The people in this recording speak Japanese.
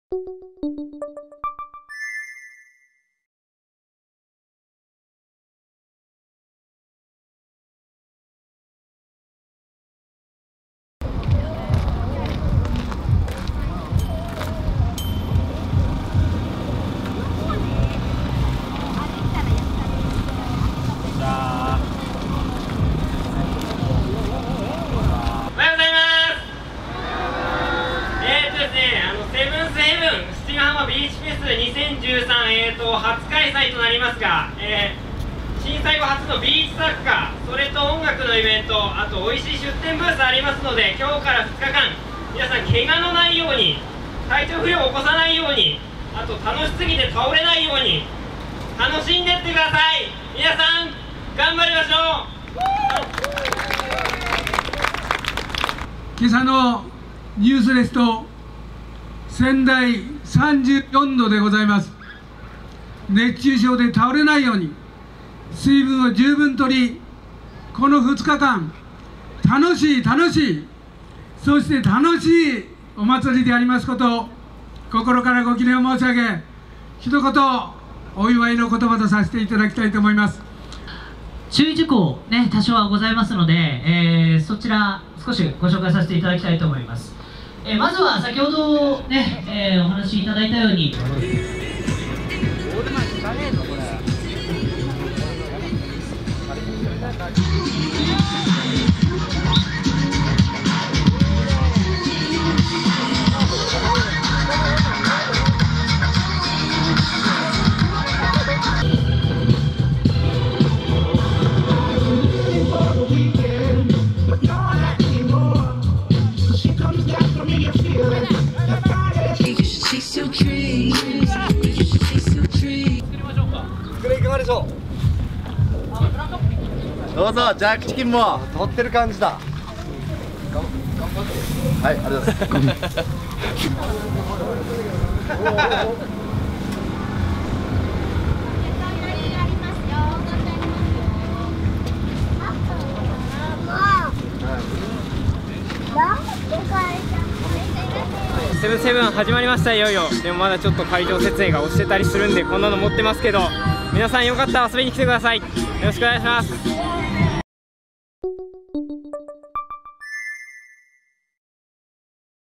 初開催となりますが、震災後初のビーチサッカー、それと音楽のイベント、あと美味しい出店ブースありますので、今日から2日間、皆さん怪我のないように、体調不良を起こさないように、あと楽しすぎて倒れないように楽しんでってください。皆さん頑張りましょう。今朝のニュースですと、仙台34度でございます。熱中症で倒れないように水分を十分とり、この2日間楽しいそして楽しいお祭りでありますことを心からご祈念を申し上げ、一言お祝いの言葉とさせていただきたいと思います。 注意事項ね、多少はございますので、そちら少しご紹介させていただきたいと思います。まずは先ほどね、お話しいただいたように、 どうぞ、ジャークチキンも取ってる感じだ。はい、ありがとうございます。 セブンセブン始まりました。いよいよ。でもまだちょっと会場設営が押してたりするんで、こんなの持ってますけど、皆さんよかったら遊びに来てください。よろしくお願いします。